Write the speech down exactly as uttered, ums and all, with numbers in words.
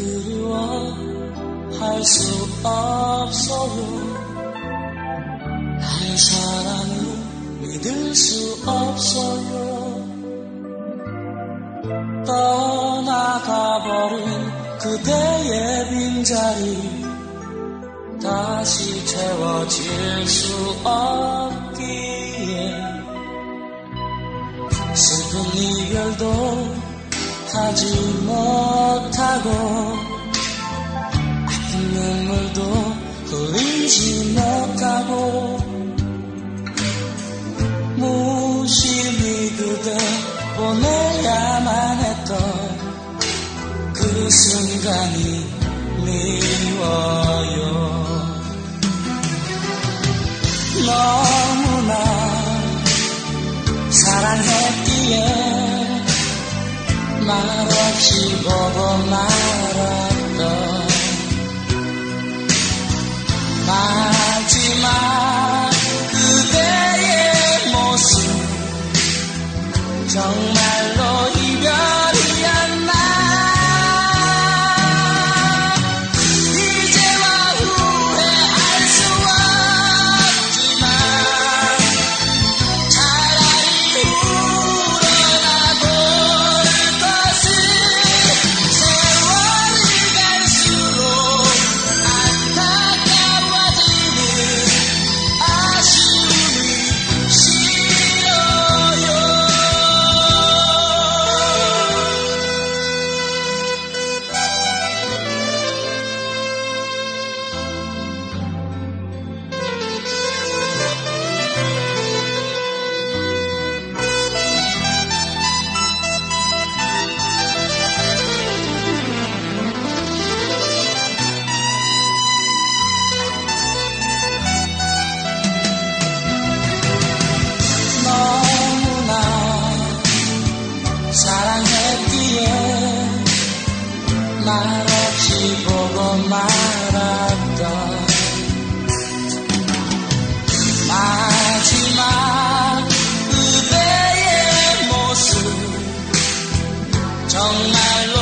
그리워할 수 없어요. 나의 사랑을 믿을 수 없어요. 떠나가버린 그대의 빈자리 다시 채워질 수 없기에 슬픈 이별도 하지 못하고 아픈 눈물도 흘리지 못하고 무심히 그대 보내야만 했던 그 순간이 미워요. 너무나 사랑했기에 말없이 보고 말았던 마지막 그대의 모습 정말로 이별이었나. 이제와 후회할 수 없지만 차라리 우러나볼 것을. 세월이 갈수록 안타까워지는 아쉬움이 싫어요. 너무나 사랑했기에 말없이 보고 말았던 마지막 그대의 모습 정말로